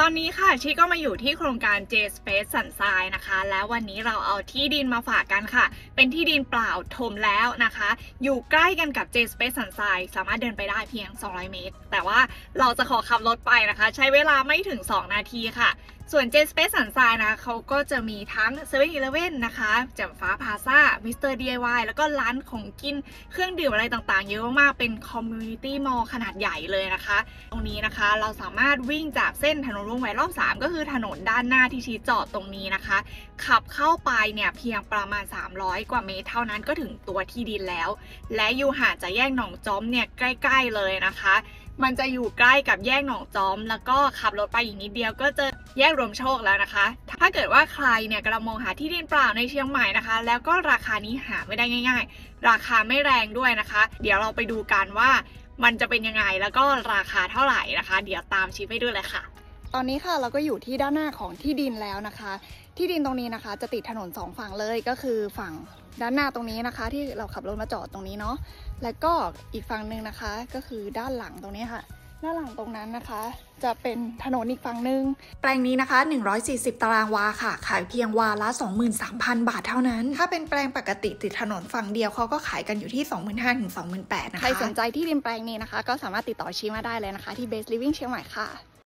ตอนนี้ค่ะชีก็มาอยู่ที่โครงการ J Space สันทรายนะคะแล้ววันนี้เราเอาที่ดินมาฝากกันค่ะเป็นที่ดินเปล่าถมแล้วนะคะอยู่ใกล้กันกับ J Space สันทรายสามารถเดินไปได้เพียง200 เมตรแต่ว่าเราจะขอขับรถไปนะคะใช้เวลาไม่ถึง2 นาทีค่ะส่วน J Space สันทรายนะเขาก็จะมีทั้ง 7-Eleven นะคะแจ่มฟ้าพาซ่า Mr. DIY แล้วก็ร้านของกินเครื่องดื่มอะไรต่างๆเยอะมากเป็น Community Mall ขนาดใหญ่เลยนะคะตรงนี้นะคะเราสามารถวิ่งจากเส้นถนนวงแหวนรอบ3ก็คือถนนด้านหน้าที่ชี้จอดตรงนี้นะคะขับเข้าไปเนี่ยเพียงประมาณ300 กว่าเมตรเท่านั้นก็ถึงตัวที่ดินแล้วและอยู่ห่างจากแยกหนองจอมเนี่ยใกล้ๆเลยนะคะมันจะอยู่ใกล้กับแยกหนองจอมแล้วก็ขับรถไปอีกนิดเดียวก็จะแยกรวมโชคแล้วนะคะถ้าเกิดว่าใครเนี่ยกำลังมองหาที่ดินเปล่าในเชียงใหม่นะคะแล้วก็ราคานี้หาไม่ได้ง่ายๆราคาไม่แรงด้วยนะคะเดี๋ยวเราไปดูกันว่ามันจะเป็นยังไงแล้วก็ราคาเท่าไหร่นะคะเดี๋ยวตามชิปไปดูเลยค่ะตอนนี้ค่ะเราก็อยู่ที่ด้านหน้าของที่ดินแล้วนะคะที่ดินตรงนี้นะคะจะติดถนน2 ฝั่งเลยก็คือฝั่งด้านหน้าตรงนี้นะคะที่เราขับรถมาจอดตรงนี้เนาะแล้วก็อีกฝั่งหนึ่งนะคะก็คือด้านหลังตรงนี้ค่ะด้านหลังตรงนั้นนะคะจะเป็นถนนอีกฝั่งหนึ่งแปลงนี้นะคะ140 ตารางวาค่ะขายเพียงวาละ 23,000 บาทเท่านั้นถ้าเป็นแปลงปกติติดถนนฝั่งเดียวเขาก็ขายกันอยู่ที่ 25,000 ถึง 28,000 นะคะใครสนใจที่ดินแปลงนี้นะคะก็สามารถติดต่อชี้มาได้เลยนะคะที่ Base Living เชียงใหม่ค่ะ